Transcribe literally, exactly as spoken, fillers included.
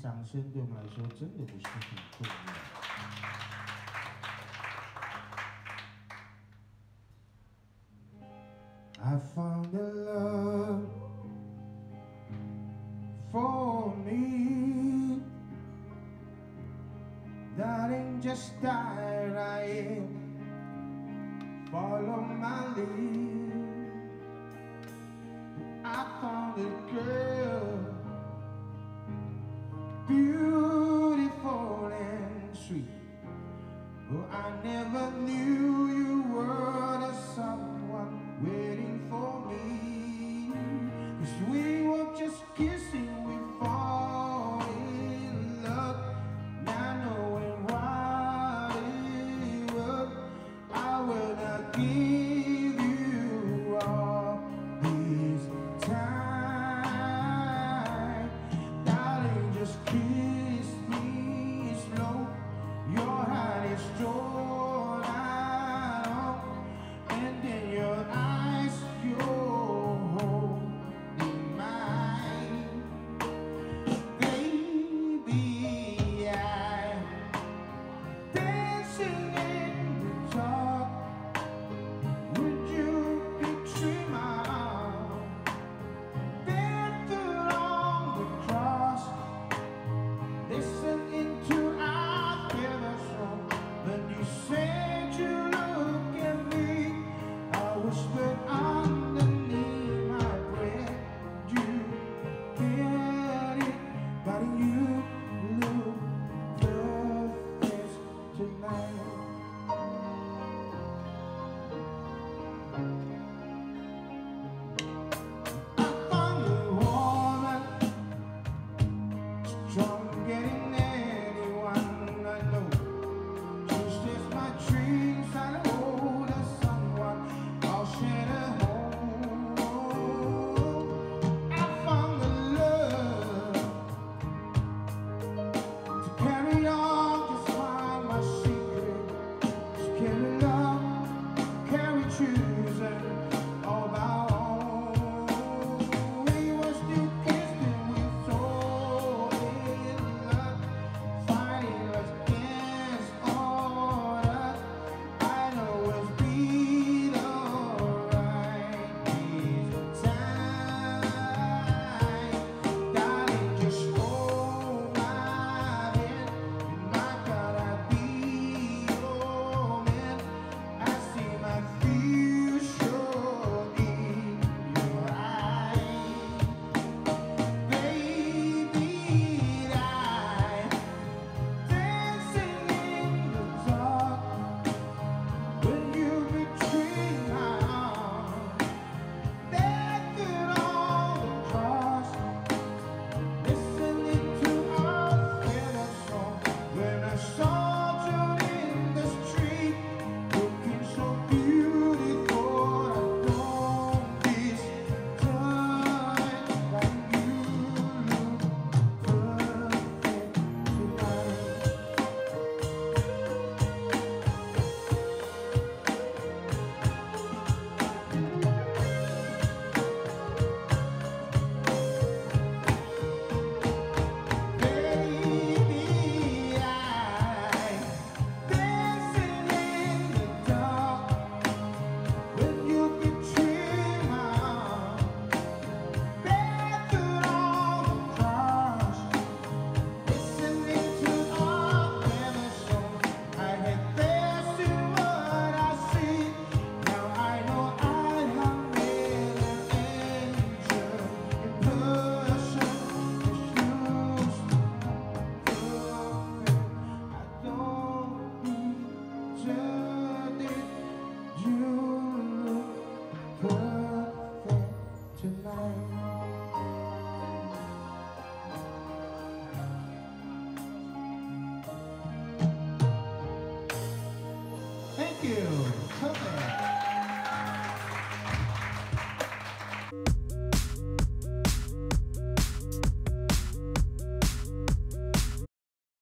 掌声对我们来说真的不是很重要。I found a love for me that ain't just tired I am. Follow my lead. I found a girl, beautiful and sweet. Oh, I never knew you were the someone waiting for me. 'Cause we were just kissing, we fall in love, not knowing what it was. I will not give you all this time, darling, just kiss me slow. Your heart is torn out, and then your eyes, you're holding mine. Baby, I'm dancing in the dark. Would you betray my arm? Death along the cross. Listen into our feather song. When you said you look at me, I whispered underneath my breath. You get it, but you look perfect tonight. I found a woman stronger than anyone I know. Just as my dreams I hold as someone I'll share a home. I found the love to carry on, just find my secret. To carry love, carry truth, and all our own. We were still kissing, we so in love, fighting against all odds. I know it's been alright this time, darling, just hold my hand. And my God, I'll be your man. I see my future in your eyes. Baby, I'm dancing in the dark. When you betray my arm, death on the cross. Listening to our feather song. When I sojourn in the street, looking so beautiful, I don't this time like you look perfect tonight. Baby, I'm dancing in the dark. When you betray my arm, death on the cross. Listening to our feather song. I had faith in what I see. Now I know I have met an angel in person. Just looks perfect. I don't deserve it. You look perfect tonight. Thank you. Perfect.